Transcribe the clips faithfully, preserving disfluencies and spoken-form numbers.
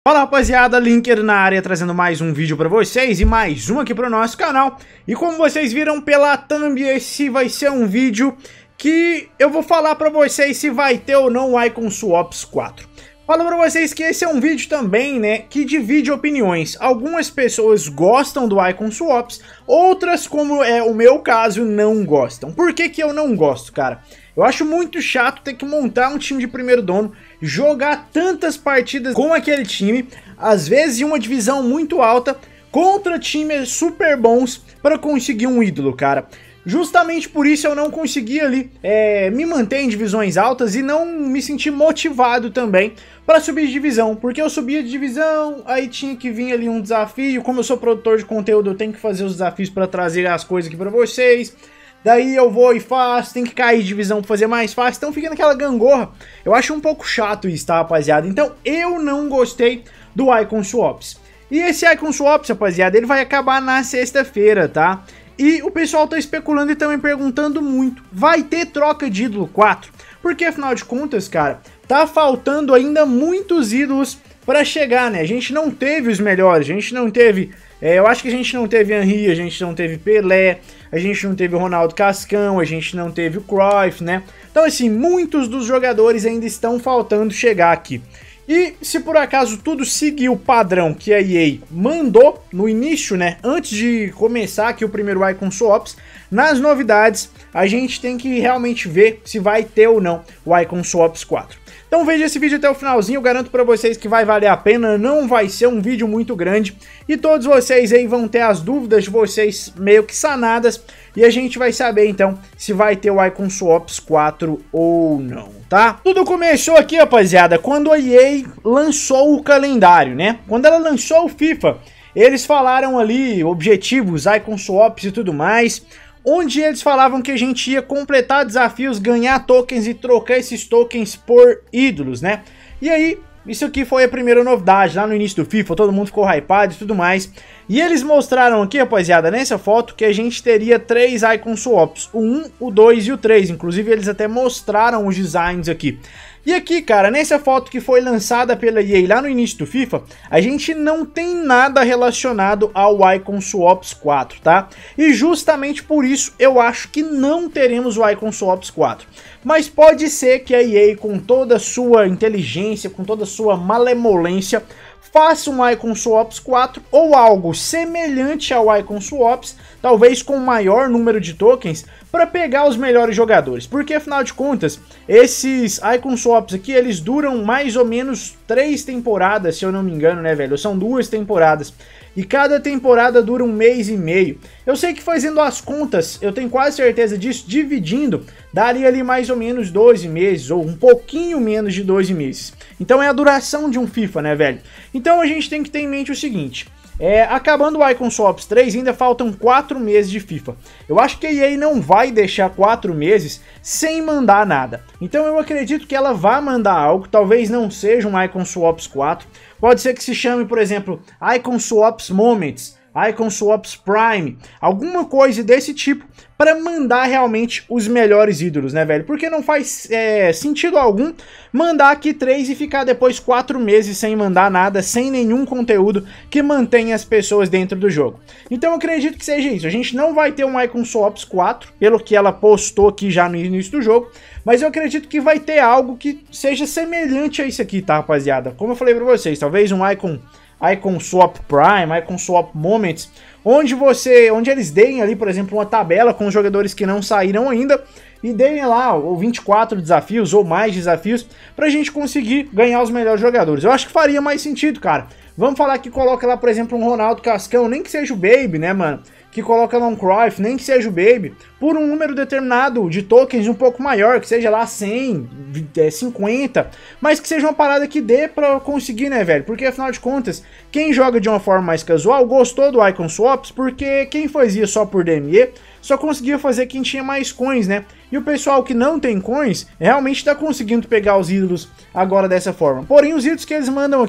Fala rapaziada, Linker na área trazendo mais um vídeo pra vocês e mais um aqui pro nosso canal. E como vocês viram pela thumb, esse vai ser um vídeo que eu vou falar pra vocês se vai ter ou não o Icon Swaps quatro. Falo pra vocês que esse é um vídeo também, né, que divide opiniões. Algumas pessoas gostam do Icon Swaps, outras, como é o meu caso, não gostam. Por que que eu não gosto, cara? Eu acho muito chato ter que montar um time de primeiro dono, jogar tantas partidas com aquele time, às vezes em uma divisão muito alta, contra times super bons para conseguir um ídolo, cara. Justamente por isso eu não consegui ali é, me manter em divisões altas e não me sentir motivado também para subir de divisão, porque eu subia de divisão, aí tinha que vir ali um desafio. Como eu sou produtor de conteúdo, eu tenho que fazer os desafios para trazer as coisas aqui para vocês. Daí eu vou e faço, tem que cair de divisão pra fazer mais fácil, então fica naquela gangorra. Eu acho um pouco chato isso, tá, rapaziada? Então eu não gostei do Icon Swaps. E esse Icon Swaps, rapaziada, ele vai acabar na sexta-feira, tá? E o pessoal tá especulando e também perguntando muito, vai ter troca de ídolo quatro? Porque afinal de contas, cara, tá faltando ainda muitos ídolos pra chegar, né? A gente não teve os melhores, a gente não teve... É, eu acho que a gente não teve Henry, a gente não teve Pelé, a gente não teve o Ronaldo Cascão, a gente não teve o Cruyff, né? Então assim, muitos dos jogadores ainda estão faltando chegar aqui. E se por acaso tudo seguir o padrão que a E A mandou no início, né, antes de começar aqui o primeiro Icon Swaps, nas novidades a gente tem que realmente ver se vai ter ou não o Icon Swaps quatro. Então veja esse vídeo até o finalzinho, eu garanto pra vocês que vai valer a pena, não vai ser um vídeo muito grande e todos vocês aí vão ter as dúvidas de vocês meio que sanadas e a gente vai saber então se vai ter o Icon Swaps quatro ou não, tá? Tudo começou aqui, rapaziada, quando a E A lançou o calendário, né? Quando ela lançou o FIFA, eles falaram ali objetivos, Icon Swaps e tudo mais, onde eles falavam que a gente ia completar desafios, ganhar tokens e trocar esses tokens por ídolos, né? E aí, isso aqui foi a primeira novidade, lá no início do FIFA, todo mundo ficou hypado e tudo mais. E eles mostraram aqui, rapaziada, nessa foto, que a gente teria três Icon Swaps, o um, o dois e o três, inclusive eles até mostraram os designs aqui. E aqui, cara, nessa foto que foi lançada pela E A lá no início do FIFA, a gente não tem nada relacionado ao Icon Swaps quatro, tá? E justamente por isso eu acho que não teremos o Icon Swaps quatro. Mas pode ser que a E A, com toda a sua inteligência, com toda a sua malemolência, faça um Icon Swaps quatro ou algo semelhante ao Icon Swaps, talvez com maior número de tokens, para pegar os melhores jogadores. Porque afinal de contas, esses Icon Swaps aqui, eles duram mais ou menos três temporadas, se eu não me engano, né, velho? São duas temporadas. E cada temporada dura um mês e meio. Eu sei que fazendo as contas, eu tenho quase certeza disso, dividindo, daria ali mais ou menos doze meses, ou um pouquinho menos de doze meses. Então é a duração de um FIFA, né, velho? Então a gente tem que ter em mente o seguinte... É, acabando o Icon Swaps três, ainda faltam quatro meses de FIFA. Eu acho que a E A não vai deixar quatro meses sem mandar nada. Então eu acredito que ela vai mandar algo, talvez não seja um Icon Swaps quatro. Pode ser que se chame, por exemplo, Icon Swaps Moments, Icon Swaps Prime, alguma coisa desse tipo, para mandar realmente os melhores ídolos, né, velho? Porque não faz é, sentido algum mandar aqui três e ficar depois quatro meses sem mandar nada, sem nenhum conteúdo que mantenha as pessoas dentro do jogo. Então eu acredito que seja isso. A gente não vai ter um Icon Swaps quatro, pelo que ela postou aqui já no início do jogo, mas eu acredito que vai ter algo que seja semelhante a isso aqui, tá, rapaziada? Como eu falei pra vocês, talvez um Icon... Icon Swap Prime, Icon Swap Moments, onde você, onde eles deem ali, por exemplo, uma tabela com os jogadores que não saíram ainda e deem lá ou vinte e quatro desafios ou mais desafios pra gente conseguir ganhar os melhores jogadores. Eu acho que faria mais sentido, cara. Vamos falar que coloca lá, por exemplo, um Ronaldo Cascão, nem que seja o Baby, né, mano? Que coloca lá um Cruyff, nem que seja o Baby, por um número determinado de tokens um pouco maior, que seja lá cem, cinquenta, mas que seja uma parada que dê pra conseguir, né, velho? Porque afinal de contas, quem joga de uma forma mais casual gostou do Icon Swaps, porque quem fazia só por D M E só conseguia fazer quem tinha mais coins, né? E o pessoal que não tem coins realmente tá conseguindo pegar os ídolos agora dessa forma. Porém, os ídolos que eles mandam aqui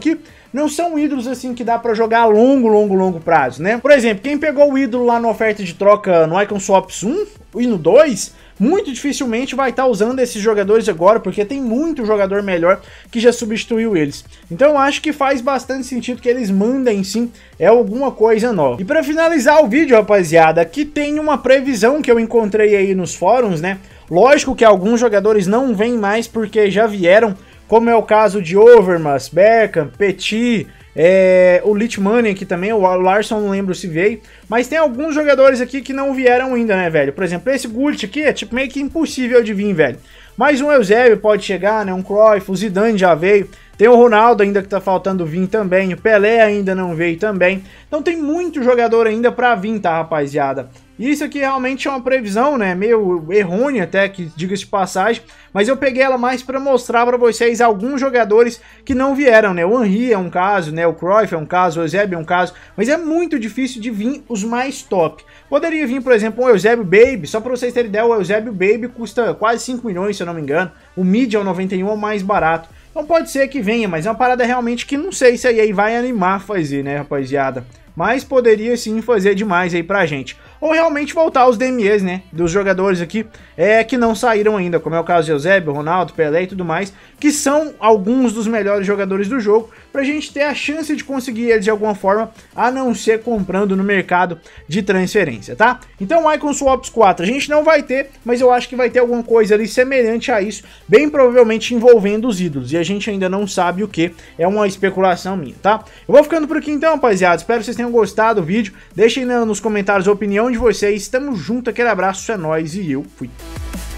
não são ídolos assim que dá pra jogar a longo, longo, longo prazo, né? Por exemplo, quem pegou o ídolo lá na oferta de troca no Icon Swaps um e no dois, muito dificilmente vai estar usando esses jogadores agora, porque tem muito jogador melhor que já substituiu eles. Então eu acho que faz bastante sentido que eles mandem sim é alguma coisa nova. E para finalizar o vídeo, rapaziada, aqui tem uma previsão que eu encontrei aí nos fóruns, né? Lógico que alguns jogadores não vêm mais porque já vieram, como é o caso de Overmars, Beckham, Petit, é, o Litmanen aqui também, o Larsson não lembro se veio, mas tem alguns jogadores aqui que não vieram ainda, né, velho? Por exemplo, esse Gullit aqui é tipo meio que impossível de vir, velho. Mais um Eusébio pode chegar, né, um Cruyff, o Zidane já veio, tem o Ronaldo ainda que tá faltando vir também, o Pelé ainda não veio também, então tem muito jogador ainda pra vir, tá, rapaziada? Isso aqui realmente é uma previsão, né, meio errônea até, que diga-se de passagem, mas eu peguei ela mais para mostrar para vocês alguns jogadores que não vieram, né, o Henry é um caso, né, o Cruyff é um caso, o Eusébio é um caso, mas é muito difícil de vir os mais top. Poderia vir, por exemplo, um Eusébio Baby, só para vocês terem ideia, o Eusébio Baby custa quase cinco milhões, se eu não me engano, o Medial noventa e um é o mais barato. Então pode ser que venha, mas é uma parada realmente que não sei se aí vai animar fazer, né, rapaziada. Mas poderia sim fazer demais aí pra gente. Ou realmente voltar aos D M Es, né, dos jogadores aqui é, que não saíram ainda, como é o caso de Eusébio, Ronaldo, Pelé e tudo mais, que são alguns dos melhores jogadores do jogo, pra gente ter a chance de conseguir eles de alguma forma, a não ser comprando no mercado de transferência, tá? Então o Icon Swaps quatro a gente não vai ter, mas eu acho que vai ter alguma coisa ali semelhante a isso, bem provavelmente envolvendo os ídolos, e a gente ainda não sabe o que, é uma especulação minha, tá? Eu vou ficando por aqui então, rapaziada, espero que vocês tenham gostado do vídeo, deixem nos comentários a opinião de vocês, tamo junto, aquele abraço, é nóis e eu fui.